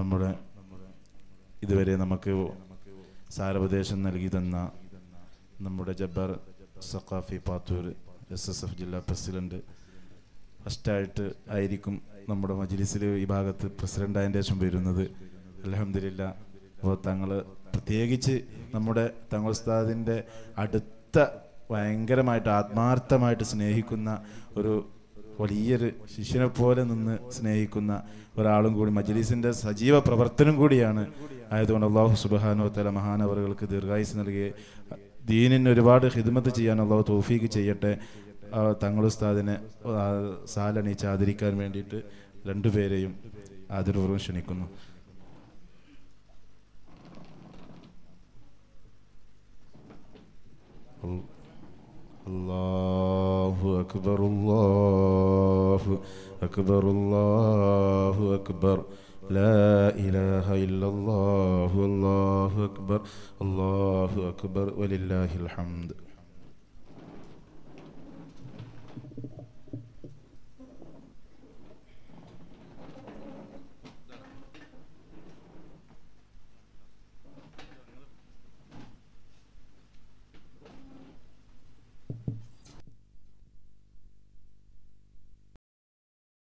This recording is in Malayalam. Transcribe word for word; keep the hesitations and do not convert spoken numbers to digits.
നമ്മുടെ ഇതുവരെ നമുക്ക് സാരോപദേശം നൽകി തന്ന നമ്മുടെ Jabbar Saqafi Pathur S S F ജില്ലാ പ്രസിഡന്റ് ഫസ്റ്റായിട്ട് ആയിരിക്കും നമ്മുടെ മജ്ലിസിൽ ഈ ഭാഗത്ത് പ്രസിഡന്റ് ആയതിൻ്റെ ശേഷം വരുന്നത്. അൽഹംദുലില്ലാ. അപ്പോൾ തങ്ങൾ പ്രത്യേകിച്ച് നമ്മുടെ തങ്ങൾ ഉസ്താദിൻ്റെ അടുത്ത ഭയങ്കരമായിട്ട് ആത്മാർത്ഥമായിട്ട് സ്നേഹിക്കുന്ന ഒരു വലിയൊരു ശിഷ്യനെ പോലെ നിന്ന് സ്നേഹിക്കുന്ന ഒരാളും കൂടി മജ്ലിസിൻ്റെ സജീവ പ്രവർത്തനം കൂടിയാണ്. ആയതുകൊണ്ട് അല്ലാഹു സുബ്ഹാനഹു വ തആല മഹാനവറുകൾക്ക് ദീർഘായുസ് നൽകി ദീനിന് ഒരുപാട് ഖിദ്മത്ത് ചെയ്യാൻ അല്ലാഹു തൗഫീഖ് ചെയ്യട്ടെ. തങ്ങൾ ഉസ്താദിനെ സാലണിച്ച് ആദരിക്കാൻ വേണ്ടിയിട്ട് രണ്ടുപേരെയും ആദരപൂർവ്വം ക്ഷണിക്കുന്നു. അല്ലാഹു അക്ബർ അല്ലാഹു അക്ബർ അല്ലാഹു അക്ബർ ലാ ഇലാഹ ഇല്ലല്ലാഹു അല്ലാഹു അക്ബർ അല്ലാഹു അക്ബർ വലില്ലാഹിൽ ഹംദ്.